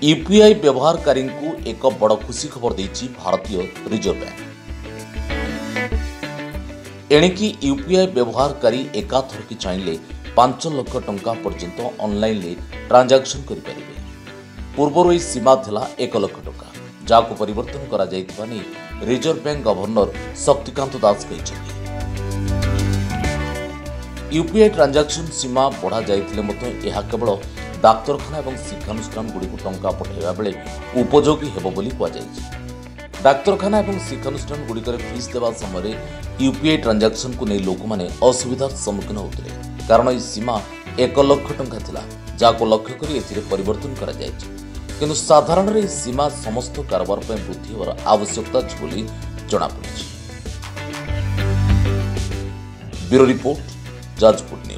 UPI व्यवहारकारी को एक बड़ खुशी खबर देछि भारतीय रिजर्व बैंक। एणिकी यूपीआई व्यवहारकारी एकाथरकी चाहिए 5 लाख टंका पर्यंत ऑनलाइन ट्रांजैक्शन करें। पूर्वर यह सीमा थिला 1 लाख टंका, जहां परिवर्तन करा जायतिबा नै Reserve Bank governor Shaktikanta Das कहते। यूपीआई ट्रांजैक्शन सीमा बढ़ा जाइथिले मतो यह केवल डाक्तरखाना और शिक्षानुष्ठान गुड़िक टंका पठाइबा बेले उपयोगी हेबो बोली कहा जायछि। डाक्तरखाना और शिक्षानुष्ठान गुड़िकर फीस देवा समय यूपीआई ट्रांजैक्शन को नहीं लोक मैंने असुविधार सम्मुखीन होते, कारण यह सीमा 1 लाख टंका थिला, जहां लक्ष्य कर परिवर्तन करा जायछि। किंतु साधारण यह सीमा समस्त कारोबार पर वृद्धि होवार आवश्यकता अछि बोली जणापड़िछि। Bureau report, Jajpur.